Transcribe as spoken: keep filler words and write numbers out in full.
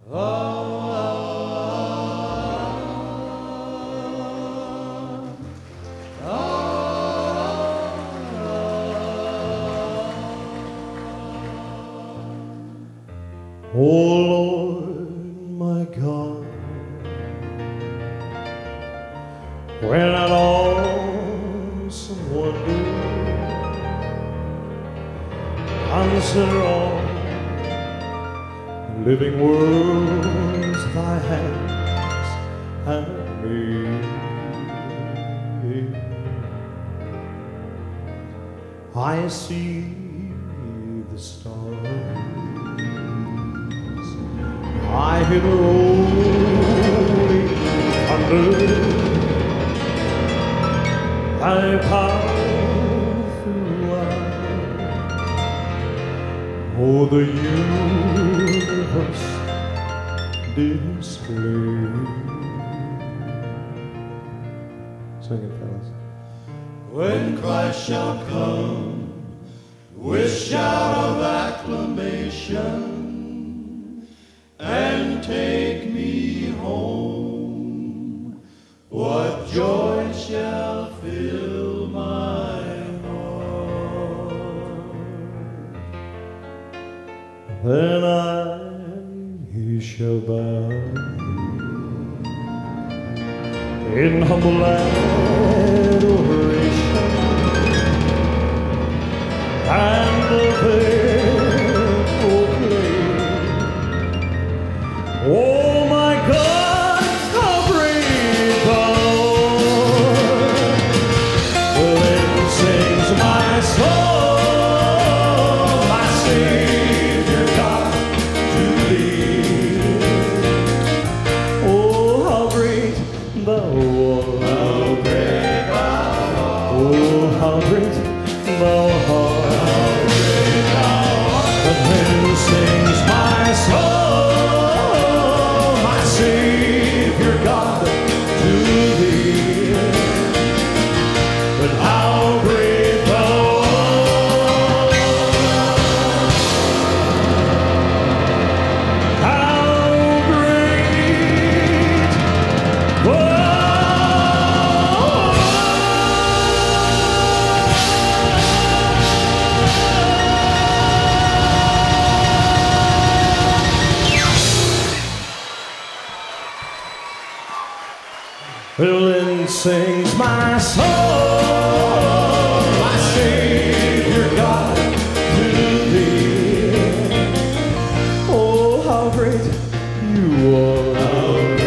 Oh Lord, my God, when at awesome wonder consider all the living worlds thy hands have made, I see the stars, I hear the rolling thunder, thy power throughout, oh, the universe display. Sing it, fellas. When Christ shall come with shout of acclamation and take me home, what joy shall fill my heart? Then I shall bow in humble adoration and the veil proclaim, oh my God, how great thou art. Then sings my soul, my Savior God, to thee. Oh, how great thou art. How great thou art. Oh, how great thou art. And then sings my soul, my Savior God, to thee. But how great thou art, how great thou art. Well, then sings my soul, my Savior God, to thee. Oh, how great you are.